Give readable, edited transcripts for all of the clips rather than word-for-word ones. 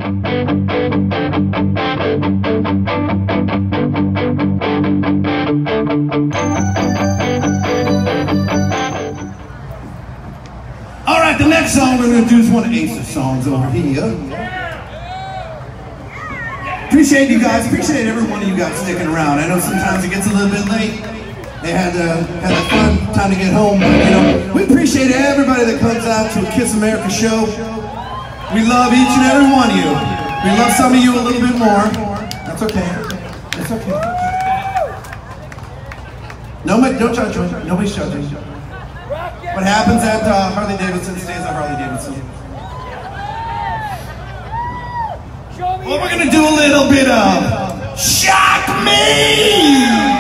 Alright, the next song we're going to do is one of Ace's songs over here. Appreciate you guys, appreciate every one of you guys sticking around. I know sometimes it gets a little bit late. They had a fun time to get home, but you know, we appreciate everybody that comes out to a Kiss America show. We love each and every one of you. We love some of you a little bit more. That's okay. That's okay. Nobody, don't judge me. Nobody's judging. What happens at Harley Davidson stays at Harley Davidson. Well, we're gonna do a little bit of Shock Me!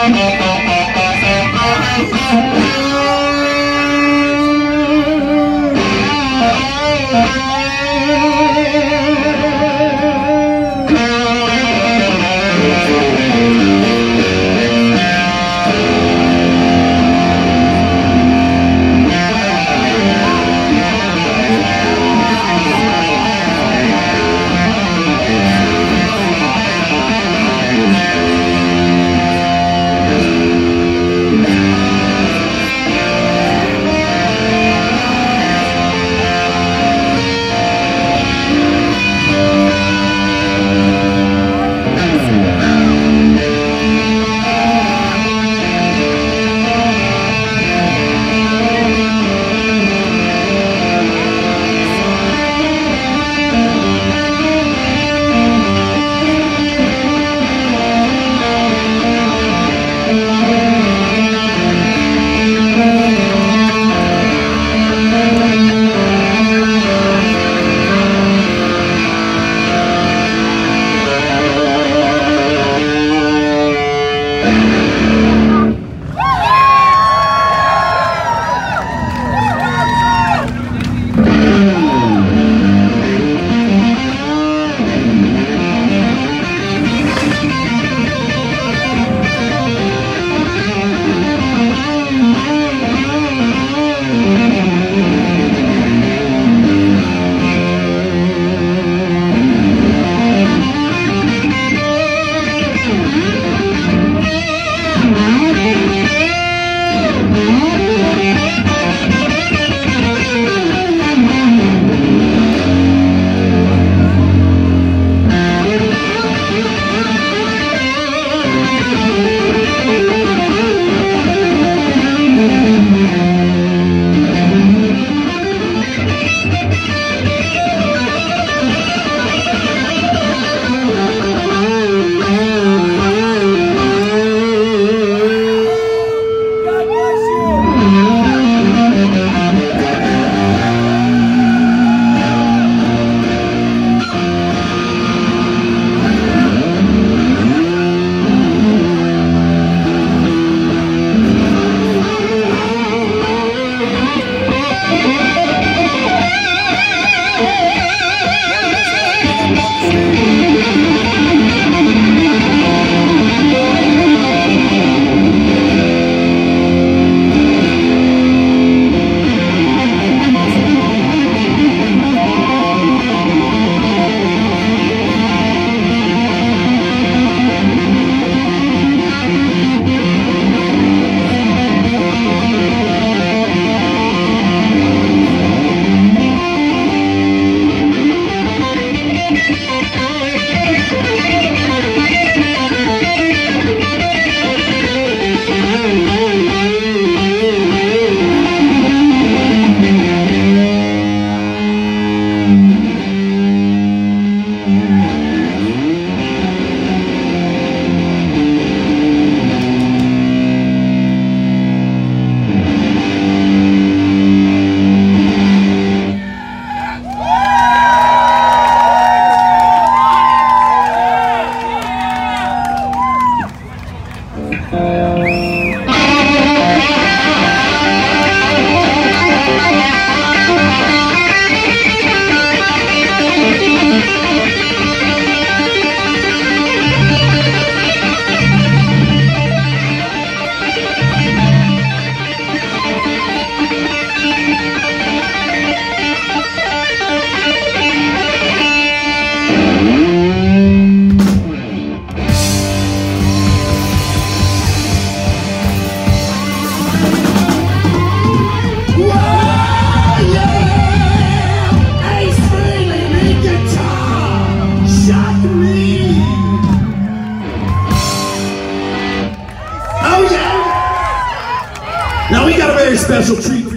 Now we got a very special treat